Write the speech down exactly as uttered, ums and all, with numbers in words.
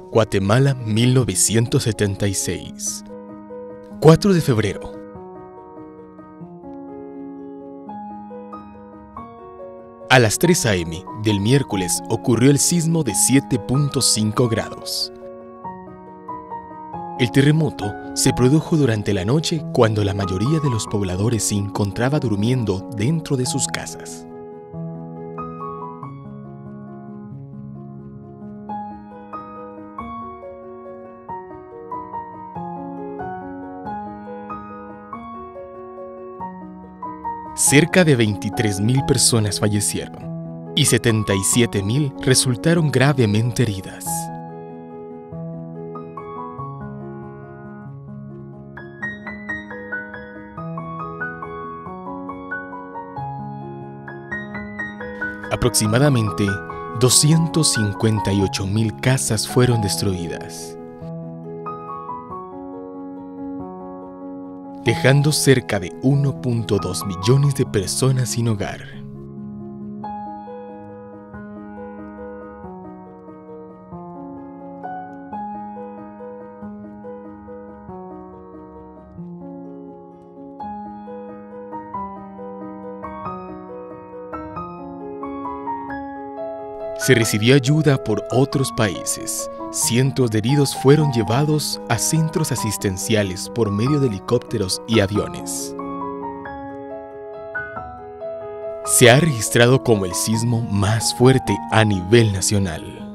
Guatemala, mil novecientos setenta y seis. cuatro de febrero. A las tres a eme del miércoles ocurrió el sismo de siete punto cinco grados. El terremoto se produjo durante la noche cuando la mayoría de los pobladores se encontraba durmiendo dentro de sus casas. Cerca de veintitrés mil personas fallecieron y setenta y siete mil resultaron gravemente heridas. Aproximadamente doscientas cincuenta y ocho mil casas fueron destruidas, dejando cerca de uno punto dos millones de personas sin hogar. Se recibió ayuda por otros países. Cientos de heridos fueron llevados a centros asistenciales por medio de helicópteros y aviones. Se ha registrado como el sismo más fuerte a nivel nacional.